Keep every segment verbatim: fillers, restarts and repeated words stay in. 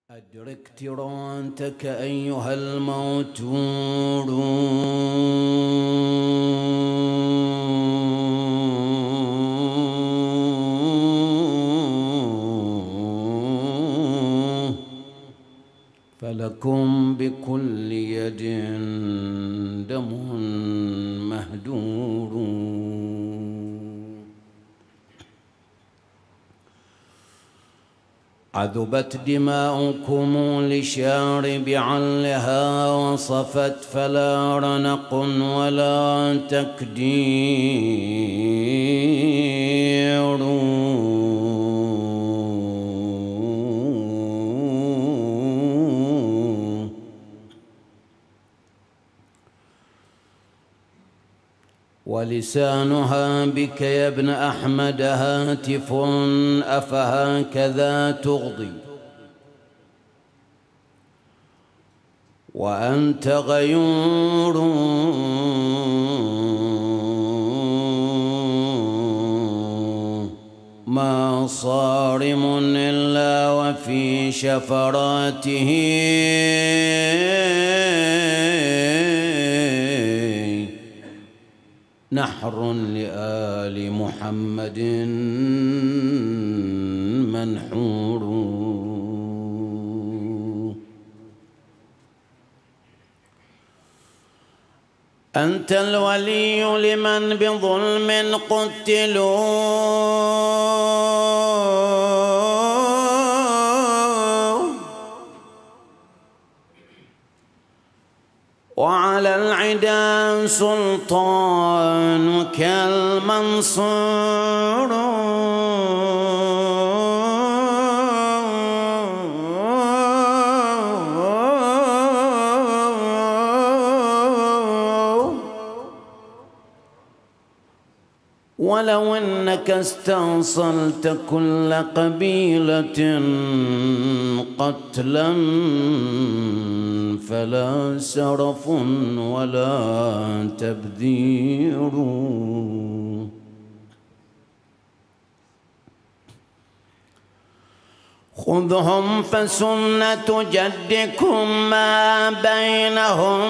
أدرك ترانتك أيها الموتور فلكم بكل يد دم مهدور عذبت دماؤكم لشارب علها وصفت فلا رنق ولا تكدير ولسانها بك يا ابن أحمد هاتف أفهكذا تغضي وأنت غيور ما صارم إلا وفي شفراته نحر لآل محمد منحور أنت الولي لمن بظلم قتلوا وعلى العدا سلطانك المنصور ولو انك استأصلت كل قبيلة قتلا فلا سرف ولا تبذير خذهم فسنة جدكم ما بينهم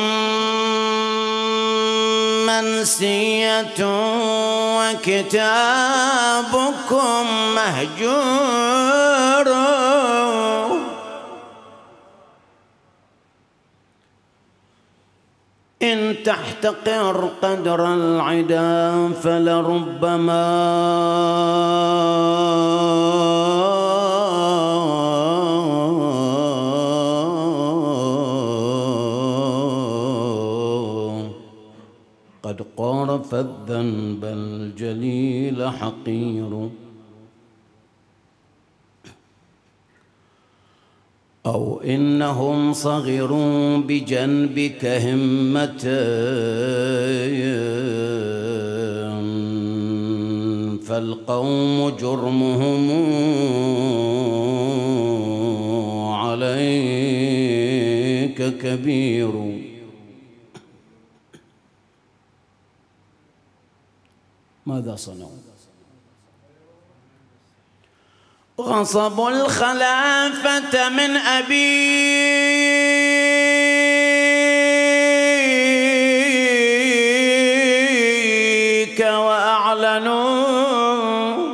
منسية وكتابكم مهجور إن تحتقر قدر العدا فلربما قد قارف الذنب الجليل حقير أو إنهم صغروا بجنبك همة فالقوم جرمهم عليك كبير ماذا صنعوا؟ غصبوا الخلافة من أبيك وأعلنوا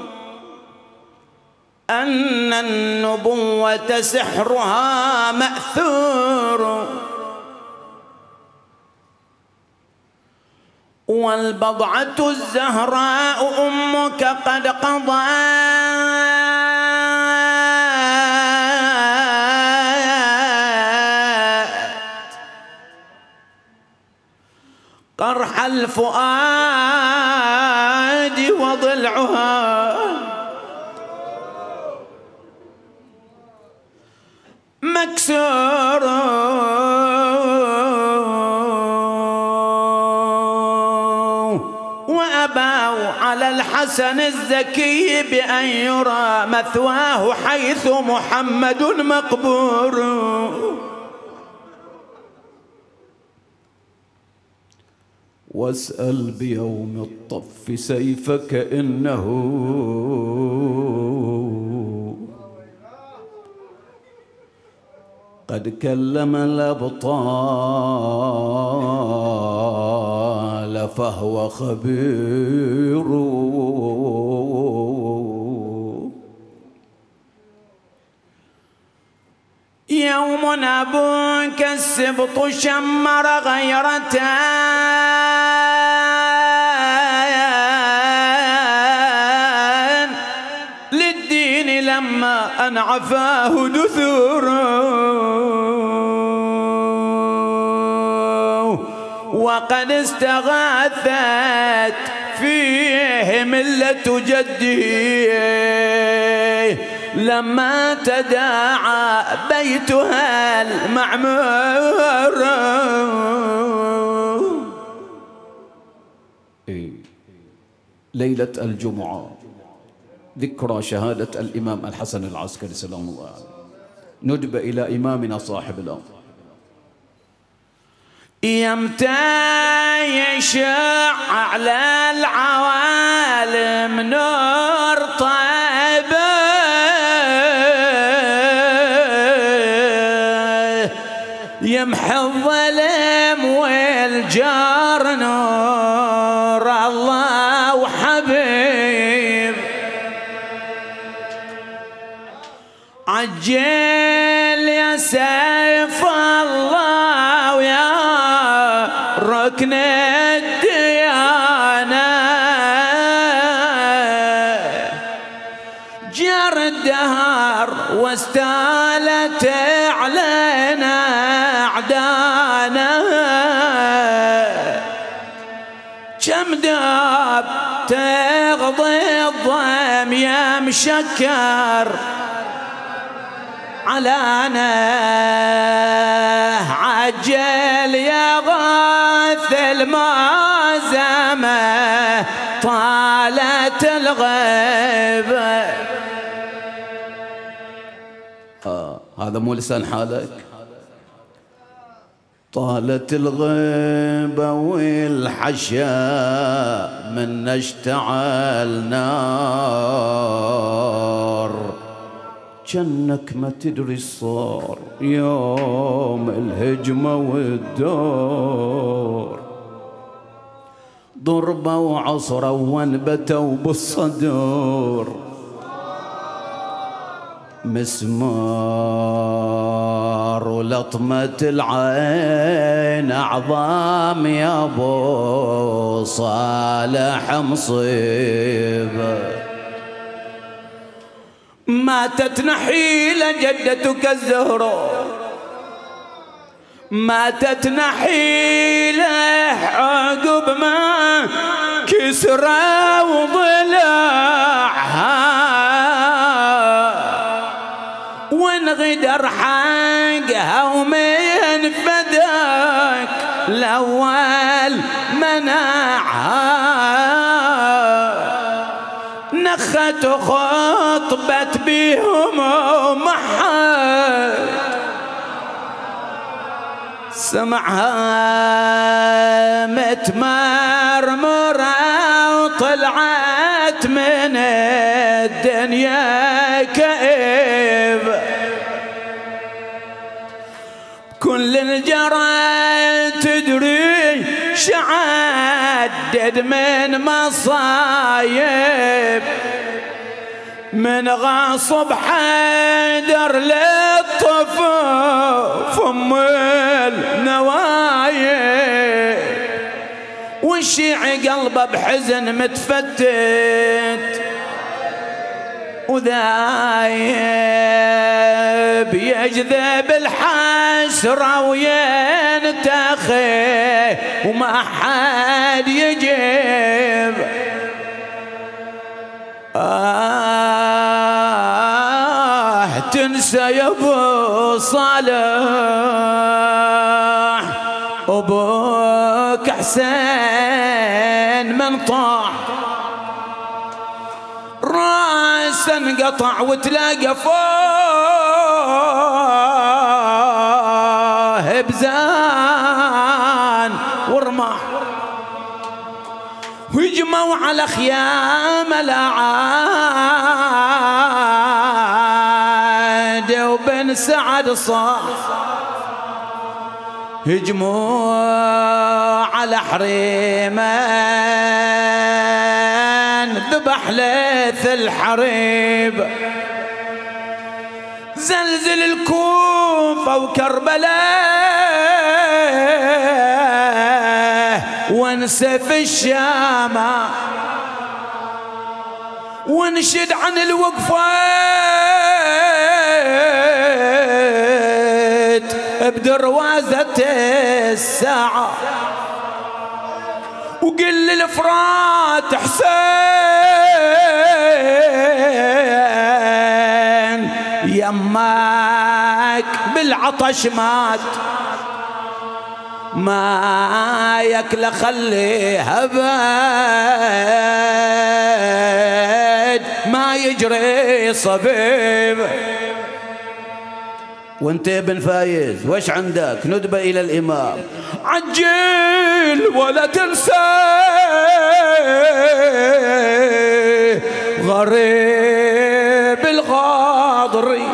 أن النبوة سحرها مأثور والبضعة الزهراء أمك قد قضت قرح الفؤاد وضلعها مكسور وأبوا على الحسن الزكي بأن يرى مثواه حيث محمد مقبور واسأل بيوم الطف سيفك إنه قد كلم الأبطال فهو خبير. يوم أبوك السبط شمر غيرته للدين لما أن عفاه دثوره، وقد استغاثت فيه ملة جده لما تداعى بيتها المعمور. إيه؟ ليلة الجمعة ذكرى شهادة الإمام الحسن العسكري سلام الله عليه، ندب إلى إمامنا صاحب الأمر. يمتى يشع على العوالم نور طيب يمحى الظلم والجار نور الله وحبيب. عجل يا سيف الله ويا ركن الديانة، جر الدهر واستالت علينا أعدانا، كم داب تغضي الضيم يا مشكر علانا. عجل يا غاث المازمة طالت الغيبة. آه هذا مو لسان حالك. طالت الغيبة والحشا من اشتعل نار، جنك ما تدري صار يوم الهجمة والدور، ضربة وعصرة وانبتوا بالصدور، مسمار ولطمة العين أعظام يا أبو صالح مصيبة. ماتت نحيلة جدتك الزهراء، ماتت نحيلة عقب ما كسرى وضلعها، وانغدر حقها ومن فداك الأول منعها، نخت وخطبت بيهم ومحت سمعها متمرمرة وطلعت من الدنيا كئيب. كل الجرى تدري شعدد من مصايب، من غاصب حيدر للطفوف ام النوايب، والشيع قلبه بحزن متفتت وذايب، يجذب الحسرة وينتخي وما حد يجيب. آه تنسى يا ابو صالح ابوك حسين من طاح، راس انقطع وتلاقى فوه بزان ورماح، وهجموا على خيام الأعاد وبن وين سعد صاح هجموا على حريمان ذبح ليث الحريب زلزل الكوفة وكربلاء وانسف الشام ونشد عن الوقفات بدروازة الساعة وقل للفرات حسين يماك بالعطش مات ما ياكل خليها باد ما يجري صبيب. وانت يا بن فايز وش عندك؟ ندبة الى الامام عجل ولا تنسى غريب الغاضري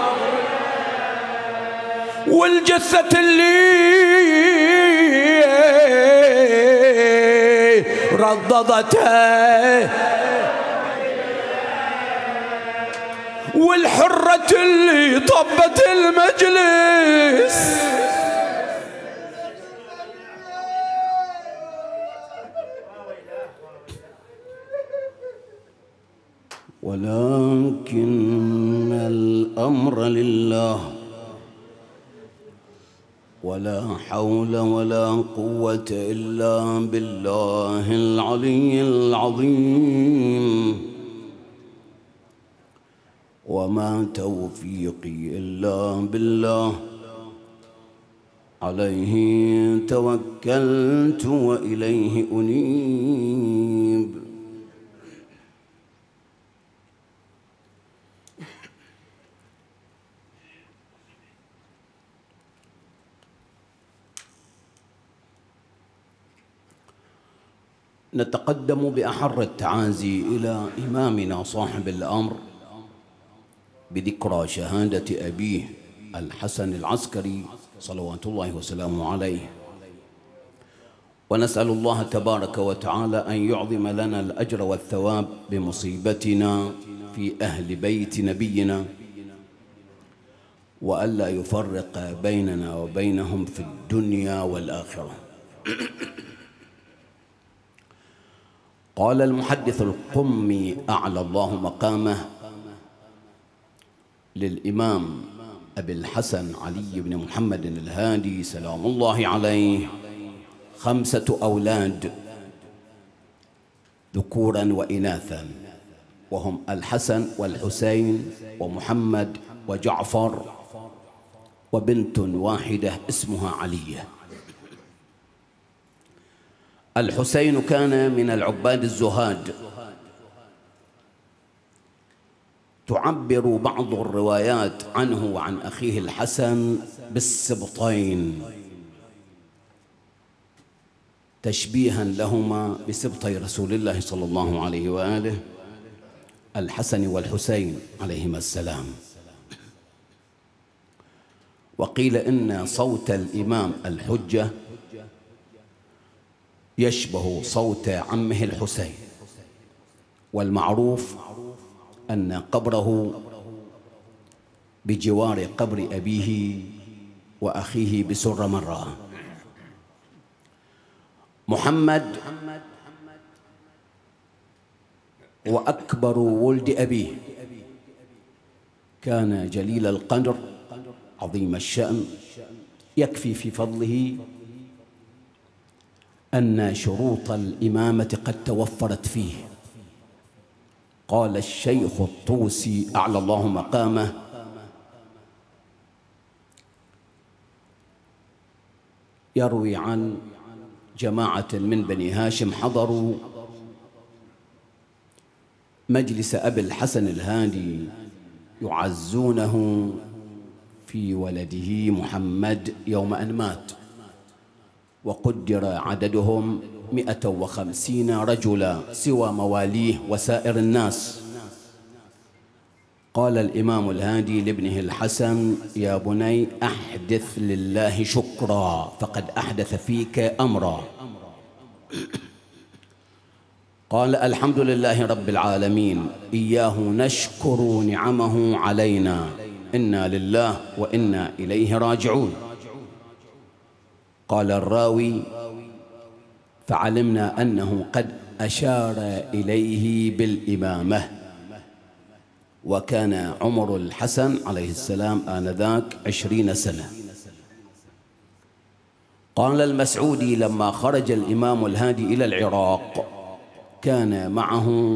والجثة اللي رددتها والحرة اللي طبت المجلس ولكن الأمر لله ولا حول ولا قوة إلا بالله العلي العظيم وما توفيقي إلا بالله عليه توكلت وإليه أنيب. نتقدم بأحر التعازي إلى إمامنا صاحب الأمر بذكرى شهادة أبيه الحسن العسكري صلوات الله وسلامه عليه، ونسأل الله تبارك وتعالى أن يعظم لنا الأجر والثواب بمصيبتنا في أهل بيت نبينا وألا يفرق بيننا وبينهم في الدنيا والآخرة. قال المحدث القمي أعلى الله مقامه للإمام أبي الحسن علي بن محمد الهادي سلام الله عليه خمسة أولاد ذكورا وإناثا، وهم الحسن والحسين ومحمد وجعفر وبنت واحدة اسمها علية. الحسين كان من العباد الزهاد، تعبر بعض الروايات عنه وعن أخيه الحسن بالسبطين تشبيها لهما بسبطي رسول الله صلى الله عليه وآله الحسن والحسين عليهما السلام. وقيل إن صوت الإمام الحجة يشبه صوت عمه الحسين، والمعروف أن قبره بجوار قبر أبيه وأخيه بسر مرة. محمد وأكبر ولد أبيه، كان جليل القدر عظيم الشأن، يكفي في فضله أن شروط الإمامة قد توفرت فيه. قال الشيخ الطوسي أعلى الله مقامه: يروي عن جماعة من بني هاشم حضروا مجلس أبي الحسن الهادي يعزونه في ولده محمد يوم أن مات، وقدر عددهم مئة وخمسين رجلا سوى مواليه وسائر الناس. قال الإمام الهادي لابنه الحسن: يا بني أحدث لله شكرا فقد أحدث فيك أمرا. قال: الحمد لله رب العالمين، إياه نشكر نعمه علينا، إنا لله وإنا إليه راجعون. قال الراوي: فعلمنا أنه قد أشار إليه بالإمامة، وكان عمر الحسن عليه السلام آنذاك عشرين سنة. قال المسعودي: لما خرج الإمام الهادي إلى العراق كان معه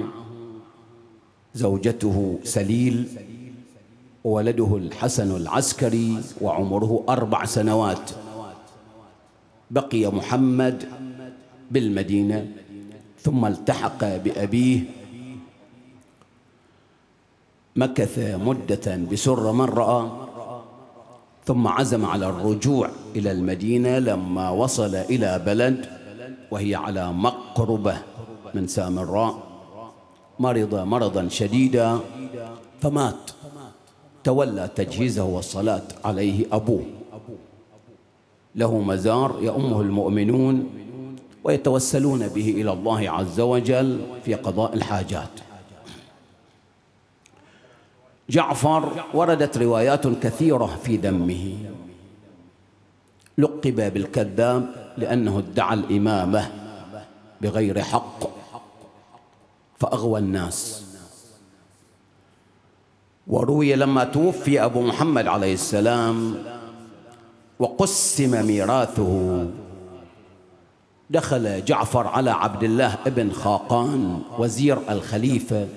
زوجته سليل وولده الحسن العسكري وعمره أربع سنوات. بقي محمد بالمدينة ثم التحق بأبيه، مكث مدة بسر من رأى، ثم عزم على الرجوع إلى المدينة. لما وصل إلى بلد وهي على مقربة من سامراء مرض مرضا شديدا فمات. تولى تجهيزه والصلاة عليه أبوه، له مزار يؤمه المؤمنون ويتوسلون به إلى الله عز وجل في قضاء الحاجات. جعفر وردت روايات كثيرة في ذمه. لقب بالكذاب لأنه ادعى الإمامة بغير حق فأغوى الناس. وروي لما توفي أبو محمد عليه السلام وقسم ميراثه، دخل جعفر على عبد الله ابن خاقان وزير الخليفة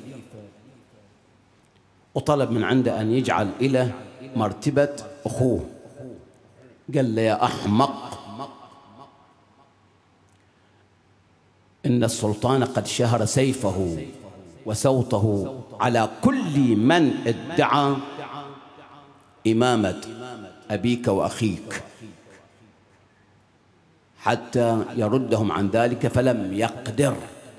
وطلب من عنده أن يجعل إله مرتبة أخوه. قال له: يا أحمق، إن السلطان قد شهر سيفه وصوته على كل من ادعى إمامة أبيك وأخيك حتى يردهم عن ذلك، فلم يقدر.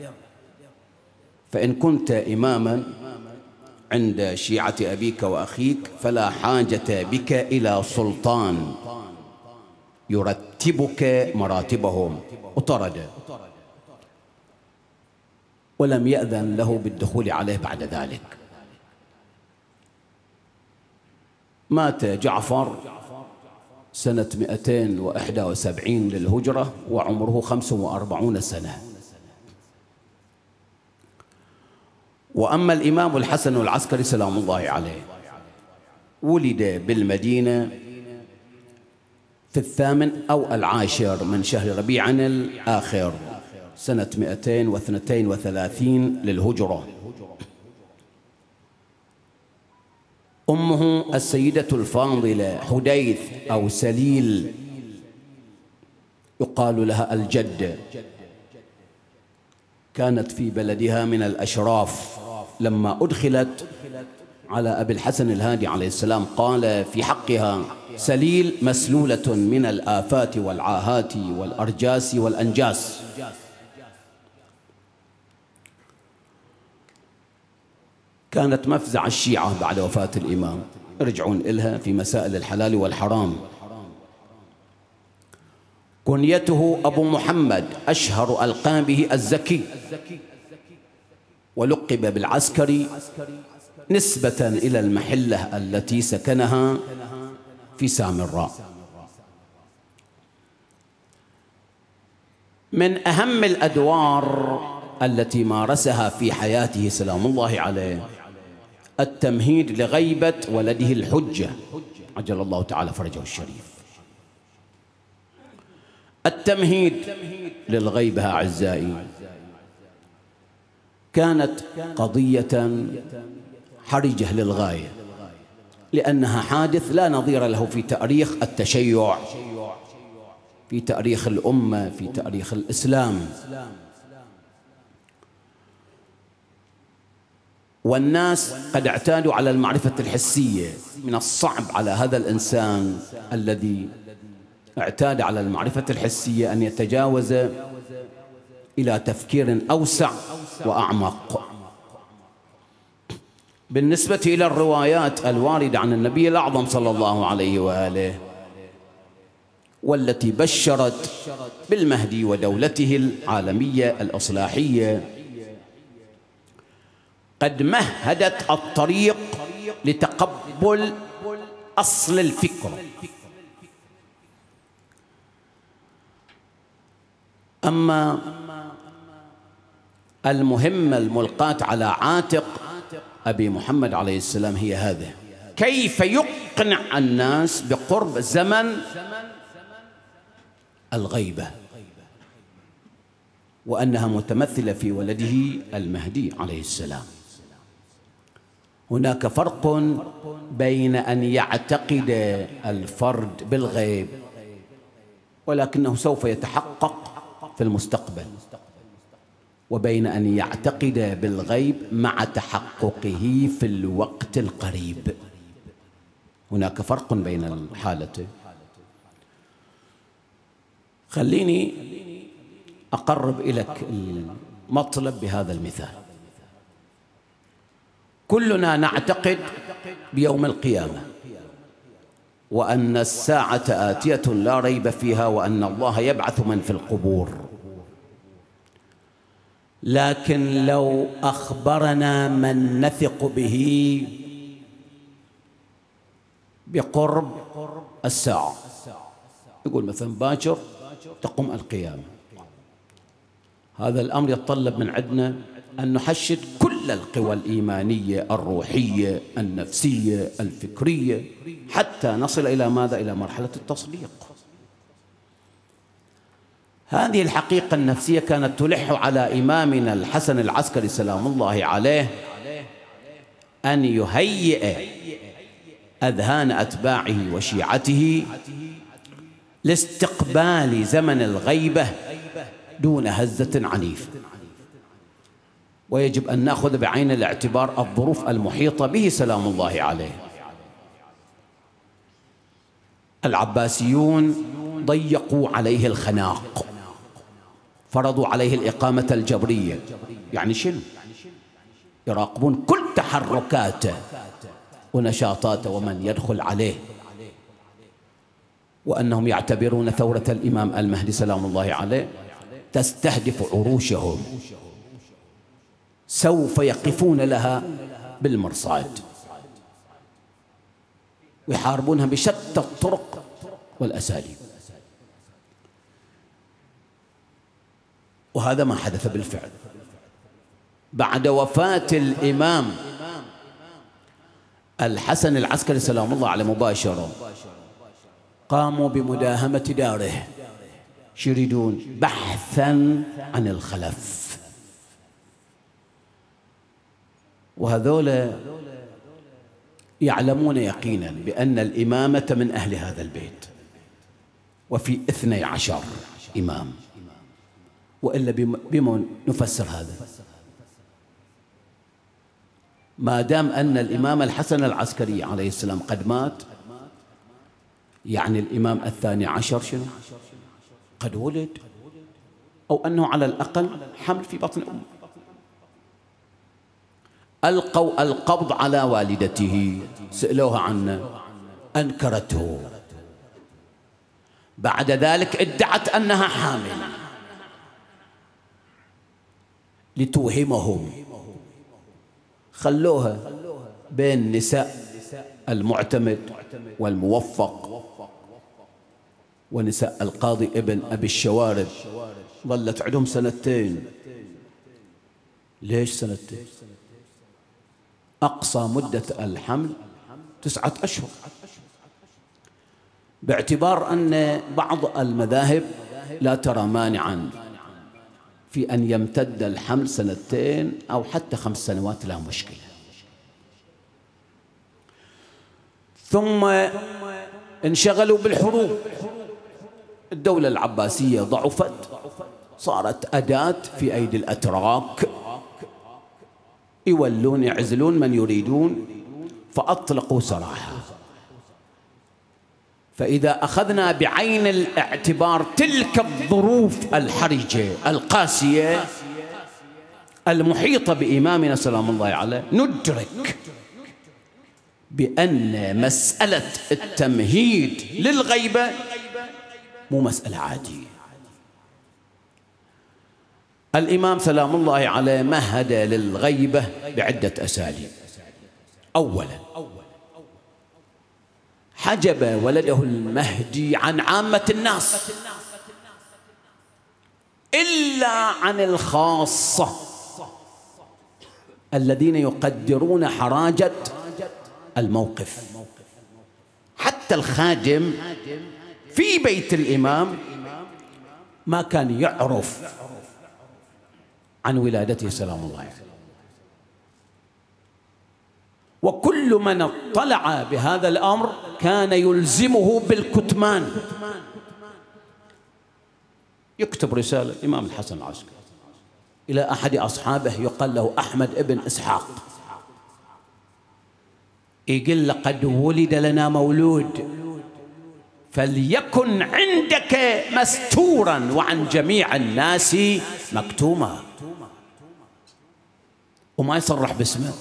فإن كنت إماما عند شيعة أبيك وأخيك فلا حاجة بك إلى سلطان يرتبك مراتبهم. وطرد ولم يأذن له بالدخول عليه بعد ذلك. مات جعفر سنة مئتين وإحدى وسبعين للهجرة وعمره خمس وأربعون سنة. وأما الإمام الحسن العسكري سلام الله عليه، ولد بالمدينة في الثامن أو العاشر من شهر ربيع الآخر سنة مئتين واثنتين وثلاثين للهجرة. أمه السيدة الفاضلة حديث أو سليل، يقال لها الجدة، كانت في بلدها من الأشراف. لما أدخلت على أبي الحسن الهادي عليه السلام قال في حقها: سليل مسلولة من الآفات والعاهات والأرجاس والأنجاس. كانت مفزع الشيعة بعد وفاة الإمام، يرجعون إلها في مسائل الحلال والحرام. كنيته أبو محمد، أشهر ألقابه الزكي، ولقب بالعسكري نسبة إلى المحلة التي سكنها في سامراء. من أهم الأدوار التي مارسها في حياته سلام الله عليه التمهيد لغيبة ولده الحجة عجل الله تعالى فرجه الشريف. التمهيد للغيبة أعزائي كانت قضية حرجة للغاية، لأنها حادث لا نظير له في تاريخ التشيع، في تاريخ الأمة، في تاريخ الإسلام. والناس قد اعتادوا على المعرفة الحسية. من الصعب على هذا الإنسان الذي اعتاد على المعرفة الحسية أن يتجاوز إلى تفكير أوسع وأعمق. بالنسبة إلى الروايات الواردة عن النبي الأعظم صلى الله عليه وآله والتي بشرت بالمهدي ودولته العالمية الإصلاحية، قد مهدت الطريق لتقبل أصل الفكرة. أما المهمة الملقاة على عاتق أبي محمد عليه السلام هي هذه: كيف يقنع الناس بقرب زمن الغيبة وأنها متمثلة في ولده المهدي عليه السلام. هناك فرق بين أن يعتقد الفرد بالغيب ولكنه سوف يتحقق في المستقبل، وبين أن يعتقد بالغيب مع تحققه في الوقت القريب. هناك فرق بين الحالتين. خليني أقرب إليك المطلب بهذا المثال. كلنا نعتقد بيوم القيامة وأن الساعة آتية لا ريب فيها وأن الله يبعث من في القبور، لكن لو أخبرنا من نثق به بقرب الساعة، يقول مثلا باكر تقوم القيامة، هذا الأمر يتطلب من عندنا أن نحشد كل القوى الإيمانية الروحية النفسية الفكرية حتى نصل إلى ماذا؟ إلى مرحلة التصديق. هذه الحقيقة النفسية كانت تلح على إمامنا الحسن العسكري سلام الله عليه أن يهيئ أذهان أتباعه وشيعته لاستقبال زمن الغيبة دون هزة عنيفة. ويجب أن نأخذ بعين الاعتبار الظروف المحيطة به سلام الله عليه. العباسيون ضيقوا عليه الخناق، فرضوا عليه الإقامة الجبرية. يعني شنو؟ يراقبون كل تحركاته ونشاطاته ومن يدخل عليه، وأنهم يعتبرون ثورة الإمام المهدي سلام الله عليه تستهدف عروشهم، سوف يقفون لها بالمرصاد ويحاربونها بشتى الطرق والأساليب. وهذا ما حدث بالفعل. بعد وفاة الإمام الحسن العسكري سلام الله عليه مباشرة قاموا بمداهمة داره، يريدون بحثا عن الخلف. وهذول يعلمون يقينا بأن الإمامة من أهل هذا البيت، وفي اثني عشر إمام، وإلا بما نفسر هذا؟ ما دام أن الإمام الحسن العسكري عليه السلام قد مات، يعني الإمام الثاني عشر شنو؟ قد ولد، أو أنه على الأقل حمل في بطن أمه. ألقوا القبض على والدته، سألوها عنه، أنكرته. بعد ذلك ادعت أنها حامل لتوهمهم، خلوها بين نساء المعتمد والموفق ونساء القاضي ابن أبي الشوارب. ظلت عندهم سنتين. ليش سنتين؟ أقصى مدة الحمل تسعة أشهر، باعتبار أن بعض المذاهب لا ترى مانعا في أن يمتد الحمل سنتين أو حتى خمس سنوات، لا مشكلة. ثم انشغلوا بالحروب. الدولة العباسية ضعفت، صارت أداة في أيدي الأتراك، يولون يعزلون من يريدون، فأطلقوا سراحها. فإذا أخذنا بعين الاعتبار تلك الظروف الحرجة القاسية، المحيطة بإمامنا سلام الله عليه ندرك بأن مسألة التمهيد للغيبة مو مسألة عادية. الإمام سلام الله عليه مهد للغيبة بعدة أساليب. أولا حجب ولده المهدي عن عامة الناس إلا عن الخاصة الذين يقدرون حراجة الموقف. حتى الخادم في بيت الإمام ما كان يعرف عن ولادته سلام الله عليه، وكل من اطلع بهذا الأمر كان يلزمه بالكتمان. يكتب رسالة الإمام الحسن العسكري إلى أحد أصحابه يقال له أحمد ابن إسحاق، يقول لقد ولد لنا مولود فليكن عندك مستورا وعن جميع الناس مكتوما. وما يصرح باسمه،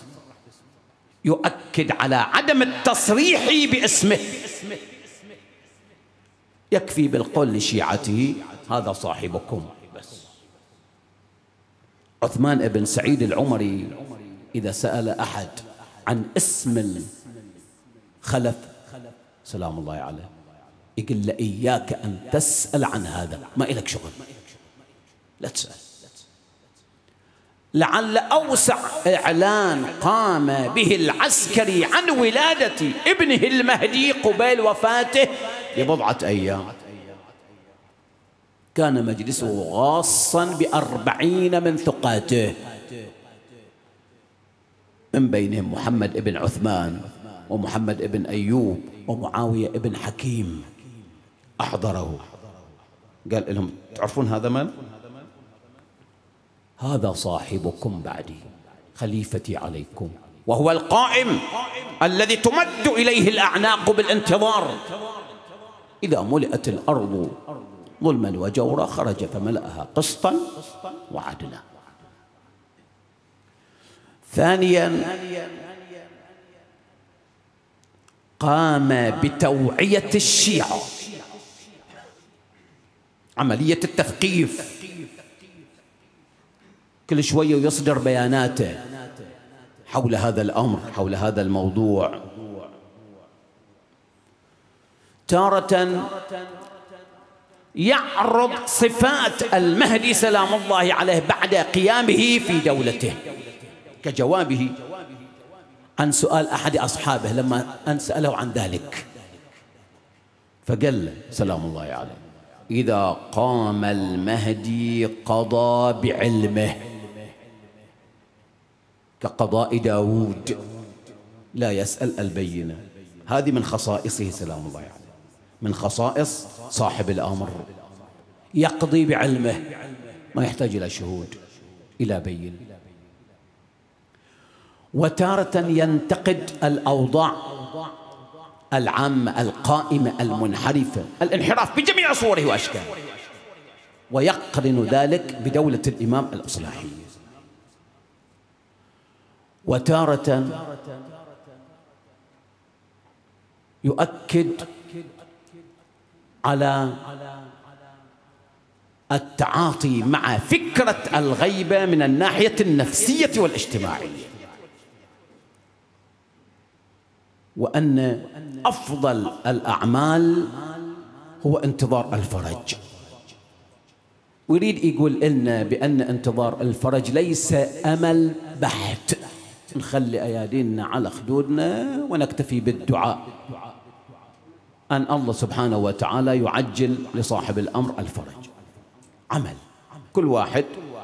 يؤكد على عدم التصريح باسمه. يكفي بالقول لشيعته هذا صاحبكم بس. عثمان بن سعيد العمري إذا سأل أحد عن اسم الخلف سلام الله عليه يقول له إياك أن تسأل عن هذا، ما إلك شغل، لا تسأل. لعل أوسع إعلان قام به العسكري عن ولادة ابنه المهدي قبيل وفاته ببضعة أيام كان مجلسه غاصا بأربعين من ثقاته، من بينهم محمد بن عثمان ومحمد بن أيوب ومعاوية بن حكيم. أحضره قال لهم تعرفون هذا من؟ هذا صاحبكم بعدي، خليفتي عليكم، وهو القائم الذي تمد إليه الأعناق بالانتظار. إذا ملئت الأرض ظلما وجورا خرج فملأها قسطا وعدلا. ثانيا قام بتوعية الشيعة، عملية التثقيف، كل شوية يصدر بياناته حول هذا الأمر، حول هذا الموضوع. تارة يعرض صفات المهدي سلام الله عليه بعد قيامه في دولته، كجوابه عن سؤال أحد أصحابه لما أن سأله عن ذلك، فقال سلام الله عليه إذا قام المهدي قضى بعلمه كقضاء داود لا يسأل البينة. هذه من خصائصه سلام الله عليه، من خصائص صاحب الأمر، يقضي بعلمه ما يحتاج إلى شهود إلى بين. وتارة ينتقد الأوضاع العامة القائمة المنحرفة، الانحراف بجميع صوره وأشكاله، ويقرن ذلك بدولة الإمام الإصلاحية. وتارة يؤكد على التعاطي مع فكرة الغيبة من الناحية النفسية والاجتماعية، وأن أفضل الأعمال هو انتظار الفرج. ويريد يقول لنا بأن انتظار الفرج ليس أمل بحت، نخلي أيادينا على خدودنا ونكتفي بالدعاء أن الله سبحانه وتعالى يعجل لصاحب الأمر الفرج. عمل، كل واحد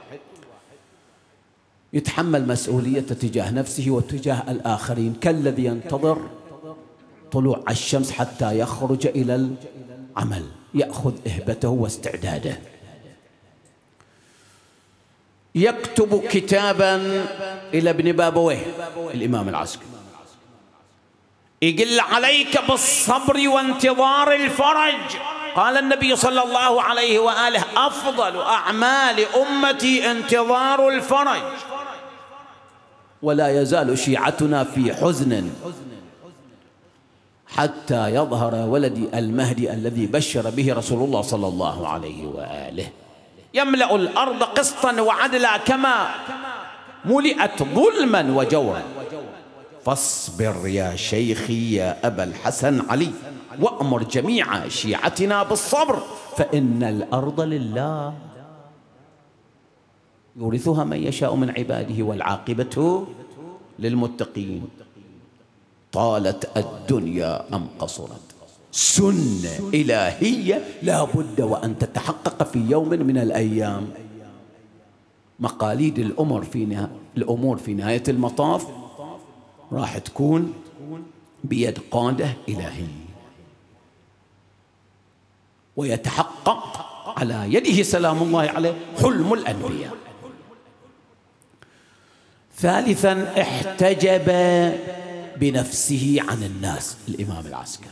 يتحمل مسؤوليته تجاه نفسه وتجاه الآخرين، كالذي ينتظر طلوع الشمس حتى يخرج إلى العمل، يأخذ إهبته واستعداده. يكتب كتابا إلى ابن بابويه الإمام العسكري، يقول عليك بالصبر وانتظار الفرج، قال النبي صلى الله عليه وآله: أفضل أعمال أمتي انتظار الفرج، ولا يزال شيعتنا في حزن حتى يظهر ولدي المهدي الذي بشر به رسول الله صلى الله عليه وآله، يملأ الأرض قسطا وعدلا كما ملئت ظلما وجورا. فاصبر يا شيخي يا أبا الحسن علي، وأمر جميع شيعتنا بالصبر، فإن الأرض لله يورثها من يشاء من عباده والعاقبة للمتقين. طالت الدنيا أم قصرت، سنة إلهية لا بد وأن تتحقق في يوم من الأيام. مقاليد الأمور في نها... الأمور في نهاية المطاف راح تكون بيد قادة إلهي، ويتحقق على يده سلام الله عليه حلم الأنبياء. ثالثا، احتجب بنفسه عن الناس الإمام العسكري،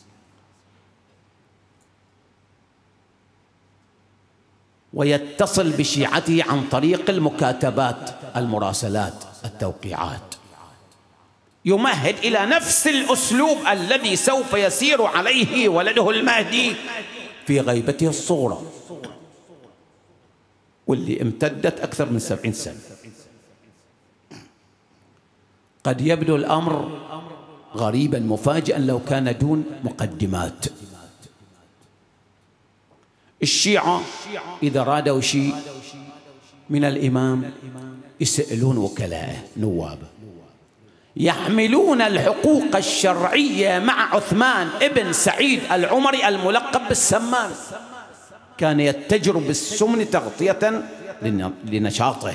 ويتصل بشيعته عن طريق المكاتبات، المراسلات، التوقيعات، يمهد إلى نفس الأسلوب الذي سوف يسير عليه ولده المهدي في غيبته الصغرى، واللي امتدت أكثر من سبعين سنة. قد يبدو الأمر غريبا مفاجئا لو كان دون مقدمات. الشيعة إذا رادوا شيء من الإمام يسألون وكلاءه نوابه، يحملون الحقوق الشرعية مع عثمان ابن سعيد العمري الملقب بالسمان، كان يتجر بالسمن تغطية لنشاطه،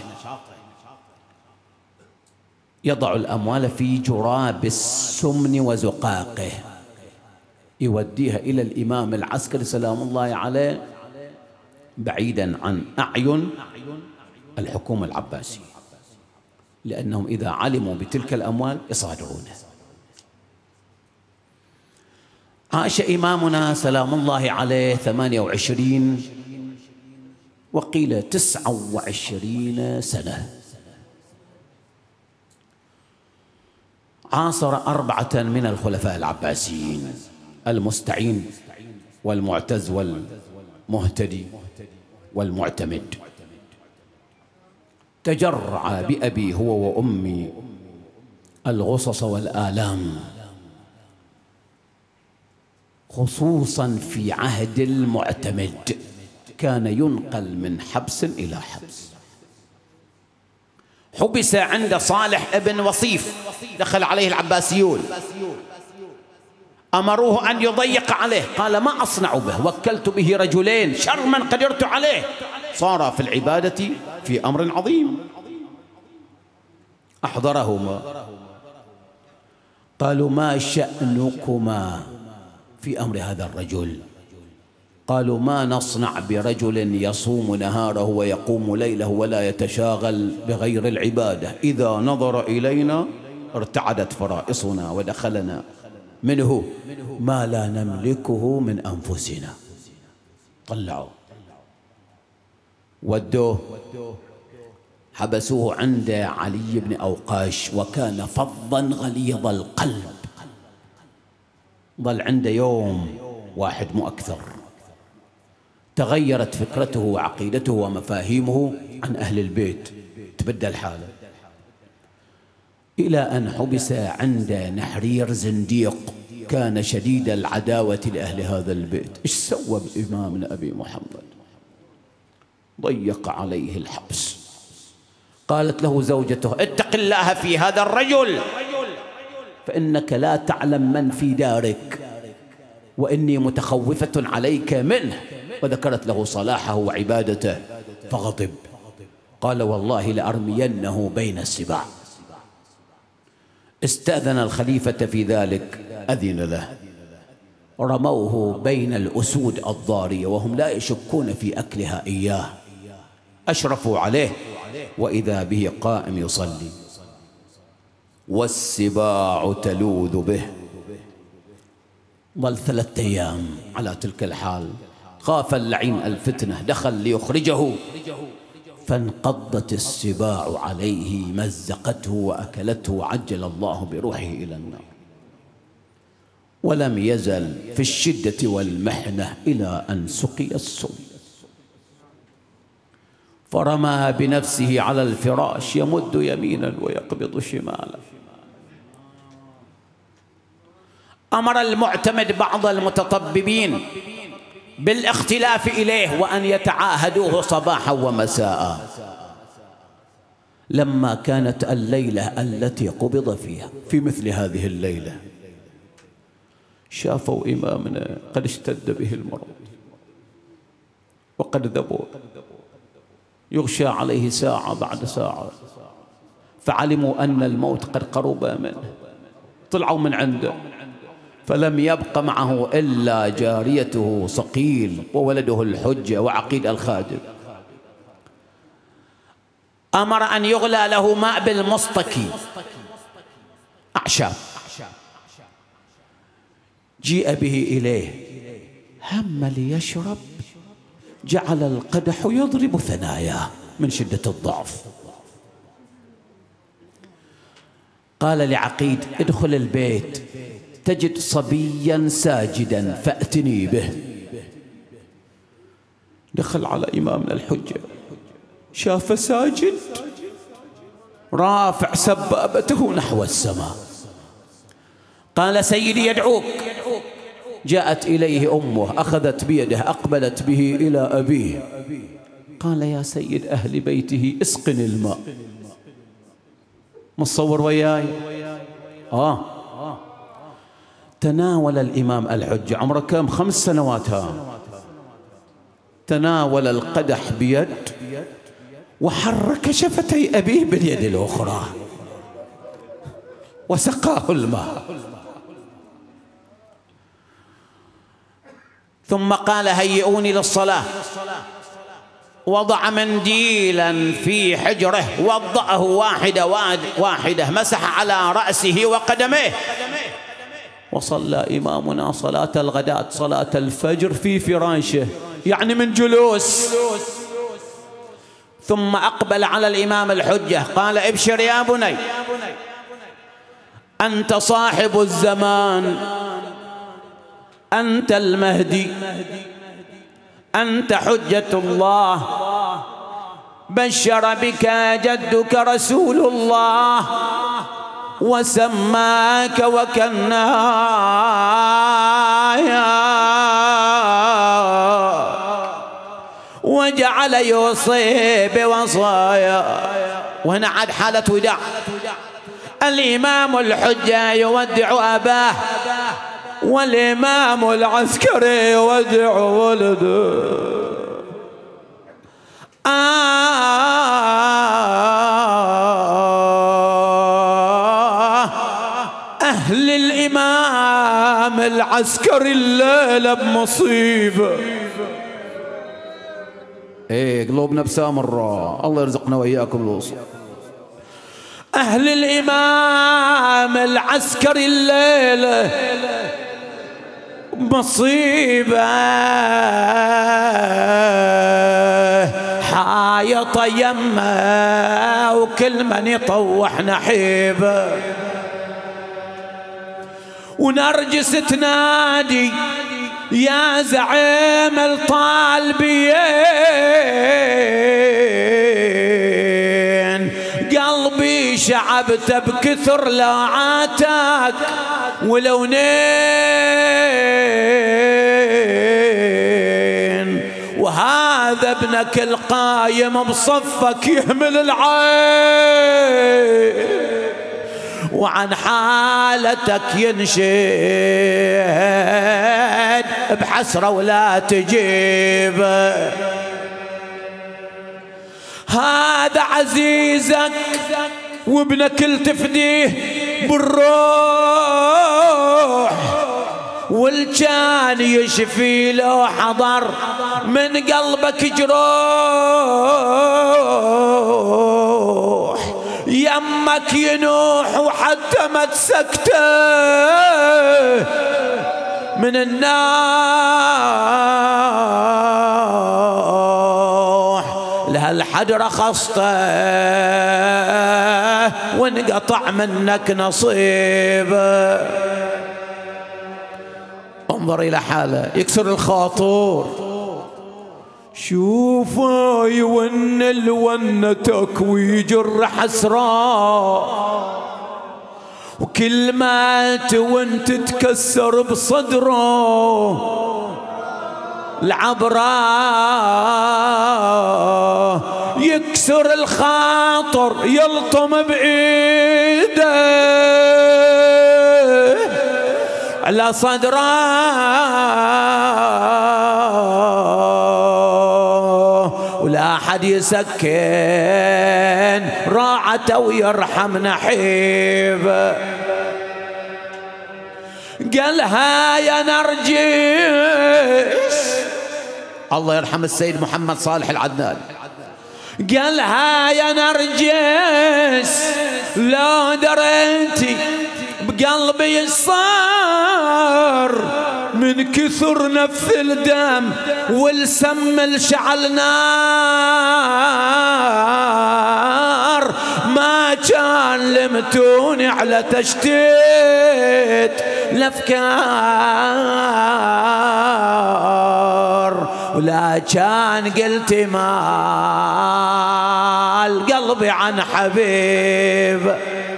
يضع الأموال في جراب السمن وزقاقه، يوديها إلى الإمام العسكري سلام الله عليه بعيدا عن أعين الحكومة العباسية، لأنهم إذا علموا بتلك الأموال يصادرونه. عاش إمامنا سلام الله عليه ثمانية وعشرين وقيل تسعة وعشرين سنة، عاصر أربعة من الخلفاء العباسيين: المستعين والمعتز والمهتدي والمعتمد. تجرع بأبي هو وأمي الغصص والآلام، خصوصا في عهد المعتمد، كان ينقل من حبس إلى حبس. حبس عند صالح ابن وصيف، دخل عليه العباسيون، أمروه أن يضيق عليه، قال: ما أصنع به، وكلت به رجلين شرما قدرت عليه. صار في العبادة في أمر عظيم. أحضرهما، قالوا: ما شأنكما في أمر هذا الرجل؟ قالوا: ما نصنع برجل يصوم نهاره ويقوم ليله ولا يتشاغل بغير العبادة، إذا نظر إلينا ارتعدت فرائصنا ودخلنا منه ما لا نملكه من أنفسنا. طلعوا ودوه، حبسوه عند علي بن أوقاش، وكان فظا غليظ القلب، ظل عنده يوم واحد مو أكثر. تغيرت فكرته وعقيدته ومفاهيمه عن أهل البيت، تبدل حاله، إلى أن حبس عند نحرير زنديق كان شديد العداوة لأهل هذا البيت. إيش سوى بإمامنا أبي محمد؟ ضيق عليه الحبس. قالت له زوجته: اتق الله في هذا الرجل، فإنك لا تعلم من في دارك، وإني متخوفة عليك منه. وذكرت له صلاحه وعبادته، فغضب، قال: والله لأرمينه بين السباع. استأذن الخليفة في ذلك، أذن له، رموه بين الأسود الضارية وهم لا يشكون في أكلها إياه. أشرفوا عليه وإذا به قائم يصلي – والسباع تلوذ به ظل ثلاثة أيام على تلك الحال. خاف اللعين الفتنة، دخل ليخرجه فانقضت السباع عليه، مزقته وأكلته وعجل الله بروحه إلى النار. ولم يزل في الشدة والمحنة إلى أن سقي السم، فرمى بنفسه على الفراش يمد يمينا ويقبض شمالا. أمر المعتمد بعض المتطببين بالاختلاف إليه وأن يتعاهدوه صباحا ومساء. لما كانت الليلة التي قبض فيها، في مثل هذه الليلة شافوا إمامنا قد اشتد به المرض وقد ذبوا، يغشى عليه ساعة بعد ساعة، فعلموا أن الموت قد قرب منه، طلعوا من عنده، فلم يبق معه إلا جاريته صقيل وولده الحجة وعقيل الخادم. أمر أن يغلى له ماء بالمصطكي، أعشاب، جيء به إليه، هم ليشرب، جعل القدح يضرب ثناياه من شدة الضعف. قال لعقيد ادخل البيت تجد صبيا ساجدا فأتني به. دخل على إمامنا الحجة، شاف ساجد رافع سبابته نحو السماء. قال سيدي يدعوك. جاءت إليه أمه، أخذت بيده، أقبلت به إلى أبيه. قال يا سيد أهل بيته اسقني الماء. متصور وياي؟ آه تناول الإمام الحجة، عمره كم؟ خمس سنوات. ها تناول القدح بيد وحرك شفتي أبيه باليد الأخرى وسقاه الماء، ثم قال هيئوني للصلاة. وضع منديلا في حجره، وضعه واحدة واحدة، مسح على رأسه وقدميه، وصلى إمامنا صلاة الغداة صلاة الفجر في فراشه، يعني من جلوس. ثم أقبل على الإمام الحجة قال ابشر يا بني، أنت صاحب الزمان، أنت المهدي، أنت حجة الله، بشر بك جدك رسول الله وسماك وكنايا، وجعل يوصي بوصايا. وهنا عاد حالة وداع، الإمام الحجة يودع أباه، والإمام العسكري يودع ولده. آه أهل الإمام العسكري الليلة بمصيبة. ايه قلوبنا بسامرة، الله يرزقنا وإياكم الوصول. أهل الإمام العسكري الليلة مصيبة، حايط يمه وكل من يطوح نحيبه، ونرجس تنادي يا زعيم الطالبين، قلبي شعبته بكثر لاعاتك ولونين، وهذا ابنك القايم بصفك يهمل العين، وعن حالتك ينشد بحسرة ولا تجيب. هذا عزيزك وابنك التفديه بالروح، والجان يشفي له حضر من قلبك جروح، يمك ينوح وحتى ما تسكته من النوح لهالحد رخصته وانقطع منك نصيبه. انظر إلى حاله يكسر الخاطر. شوفاي ون الونتك ويجر حسرة، وكل ما تون تتكسر بصدره العبرة يكسر الخاطر يلطم بإيده على صدره ولا أحد يسكن راعته ويرحم نحيبه. قالها يا نرجس، الله يرحم السيد محمد صالح العدنان، قالها يا نرجس لو دريتي بقلبي صار من كثر نفث الدم والسم الشعل نار، ما كان لمتوني على تشتيت الافكار، ولا كان قلت مال قلبي عن حبيب.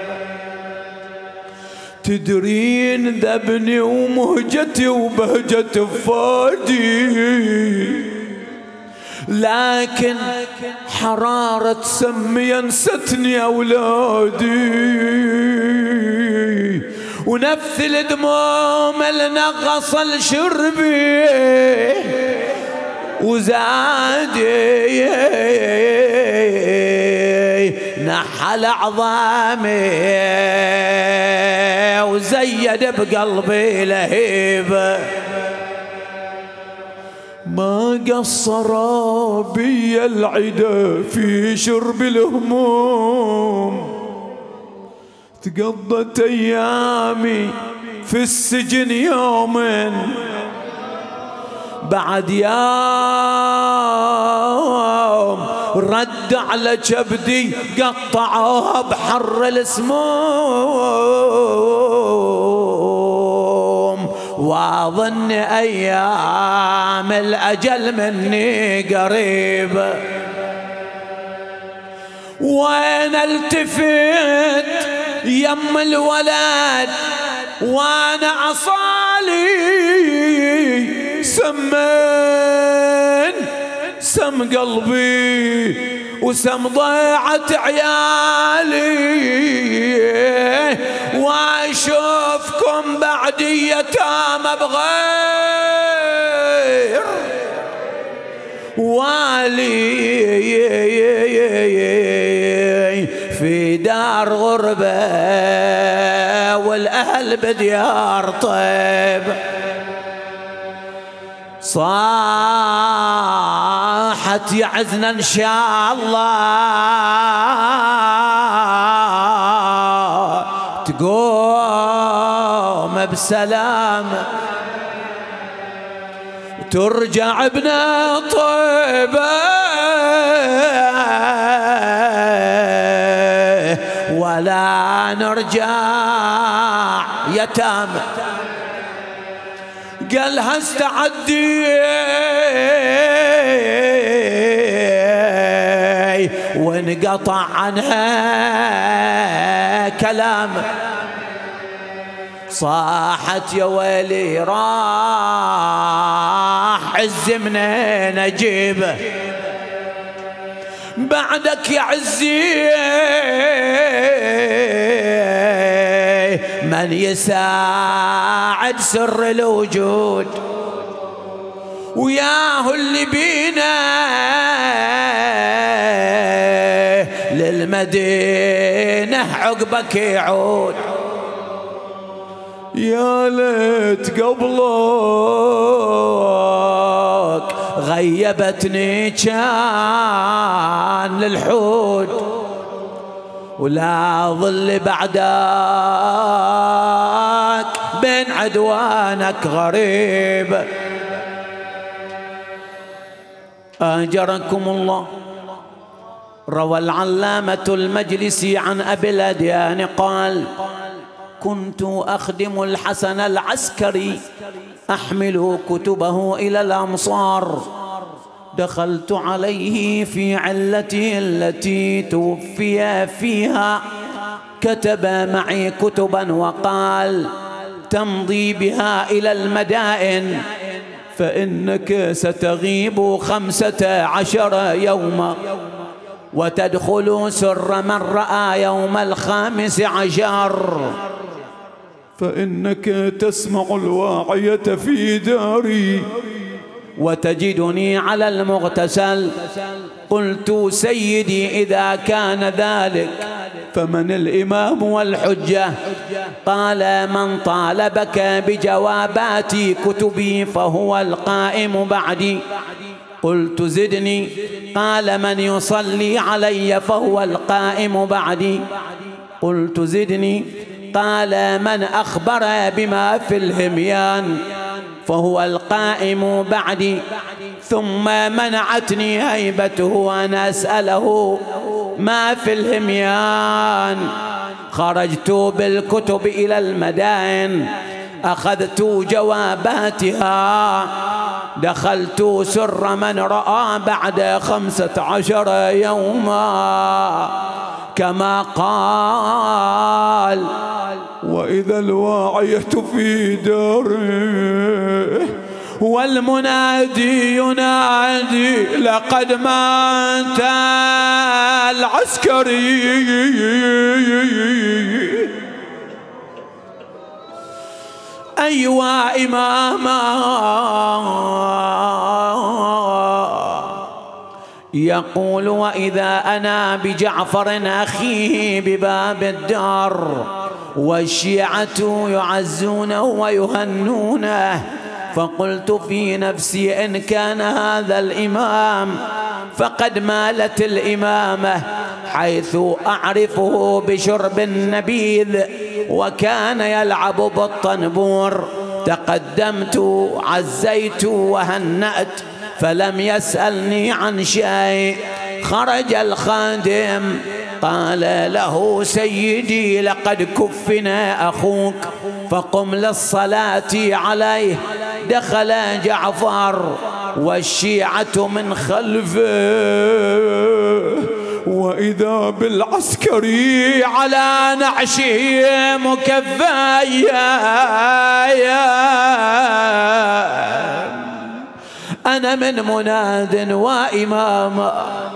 تدرين ذبني ومهجتي وبهجة فادي، لكن حرارة سمي انستني أولادي، ونفث الدموم اللي نغص الشربي وزادي نحل عظامي وزيد بقلبي لهيبة. ما قصر بي العدا في شرب الهموم، تقضت أيامي في السجن يوما بعد يوم، رد على كبدي قطعوها بحر السموم، واظن ايام الاجل مني قريبه. وين التفت يم الولد وانا اصالي سمين سم قلبي وسم ضيعة عيالي، واشوفكم بعد يتامى بغير والي في دار غربة والأهل بديار طيب. صاحت يعزنا إن شاء الله تقوم بسلام وترجع ابنة طيبة، ولا نرجع يتامى. قالها استعدي وانقطع عنها كلام، صاحت يا ويلي راح عز منين اجيبه بعدك يا عزي، من يساعد سر الوجود وياه اللي بينا للمدينة عقبك يعود. يا ليت قبلك غيبتني كان للحود، ولا ظل بعدك بين عدوانك غريب. آجركم الله. روى العلامة المجلسي عن أبي الأديان قال: كنت أخدم الحسن العسكري أحمل كتبه إلى الأمصار، دخلت عليه في علته التي توفي فيها، كتب معي كتبا وقال: تمضي بها إلى المدائن فإنك ستغيب خمسة عشر يوما، وتدخل سر من رأى يوم الخامس عشر، فإنك تسمع الواعية في داري وتجدني على المغتسل. قلت: سيدي إذا كان ذلك فمن الإمام والحجة؟ قال: من طالبك بجوابات كتبي فهو القائم بعدي. قلت: زدني. قال: من يصلي علي فهو القائم بعدي. قلت: زدني. قال: من أخبر بما في الهميان فهو القائم بعدي. ثم منعتني هيبته أن أسأله ما في الهميان. خرجت بالكتب إلى المدائن، أخذت جواباتها، دخلت سر من رأى بعد خمسة عشر يوما كما قال: وإذا الواعية في داره والمنادي ينادي لقد مات العسكري. أيوا إماما يقول: وإذا أنا بجعفر أخيه بباب الدار والشيعة يعزونه ويهنونه، فقلت في نفسي: إن كان هذا الإمام فقد مالت الإمامة، حيث أعرفه بشرب النبيذ وكان يلعب بالطنبور. تقدمت عزيت وهنأت فلم يسألني عن شيء. خرج الخادم قال له: سيدي لقد كفنا أخوك فقم للصلاة عليه. دخل جعفر والشيعة من خلفه، وإذا بالعسكري على نعشه مكفايا. أنا من مناد وإمام.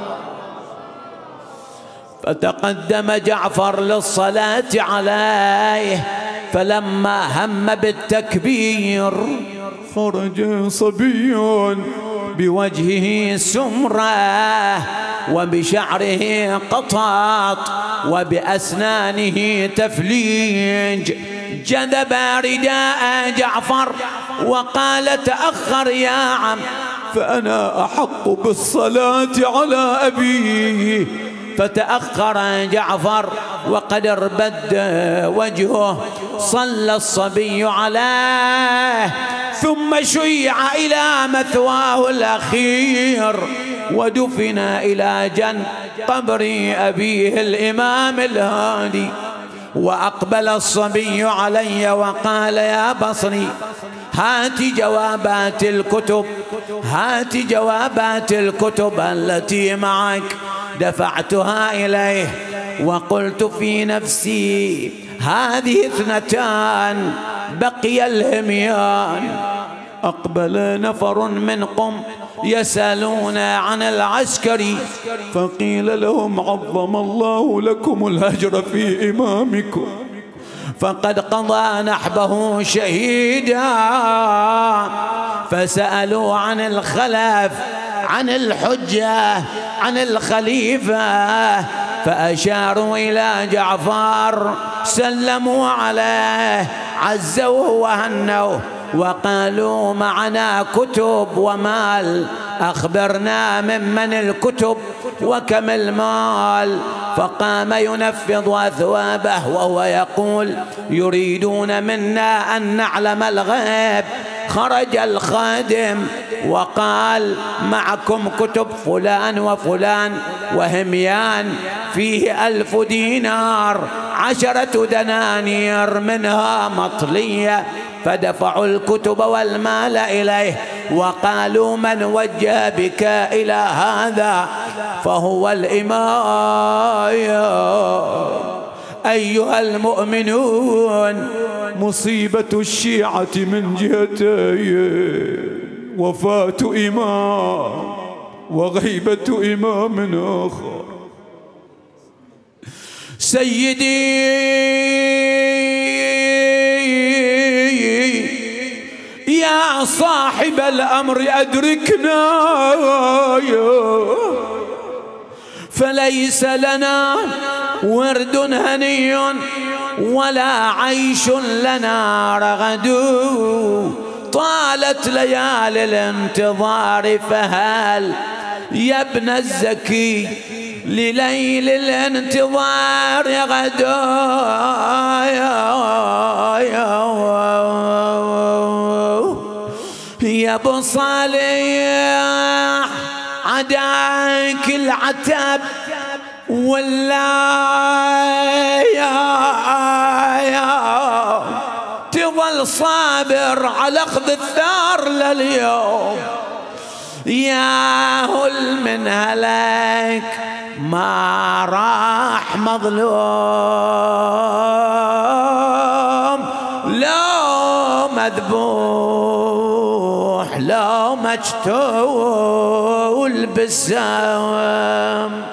فتقدم جعفر للصلاة عليه، فلما هم بالتكبير خرج صبي بوجهه سمرة وبشعره قطاط وبأسنانه تفليج، جذب رداء جعفر وقال: تأخر يا عم، فأنا أحق بالصلاة على أبيه. فتأخر جعفر وقد اربد وجهه. صلى الصبي عليه ثم شيع إلى مثواه الأخير ودفن إلى جنب قبر أبيه الإمام الهادي. وأقبل الصبي علي وقال: يا بصري، هات جوابات الكتب، هات جوابات الكتب التي معك. دفعتها إليه وقلت في نفسي: هذه اثنتان، بقي الهميان. أقبل نفر منكم يسألون عن العسكري، فقيل لهم: عظم الله لكم الأجر في إمامكم، فقد قضى نحبه شهيدا. فسألوا عن الخلف، عن الحجة، عن الخليفة، فأشاروا إلى جعفر، سلموا عليه، عزوه وهنوه وقالوا: معنا كتب ومال، أخبرنا ممن الكتب وكم المال. فقام ينفض أثوابه وهو يقول يريدون منا أن نعلم الغيب. خرج الخادم وقال معكم كتب فلان وفلان وهميان فيه ألف دينار عشرة دنانير منها مطلية، فدفعوا الكتب والمال إليه وقالوا من وجه بك إلى هذا فهو الإمام. أيها المؤمنون، مصيبة الشيعة من جهتين: وفاة إمام وغيبة إمام آخر. سيدي يا صاحب الأمر أدركنا، فليس لنا ورد هني ولا عيش لنا رغد. طالت ليالي الانتظار فهل يا ابن الزكي لليل الانتظار يغدو. يا ابو صالح عداك العتب ولا يا يا تظل صابر على اخذ الثار لليوم. يا هل من هلك ما راح مظلوم، لو مذبوح لو مجتول بالسام.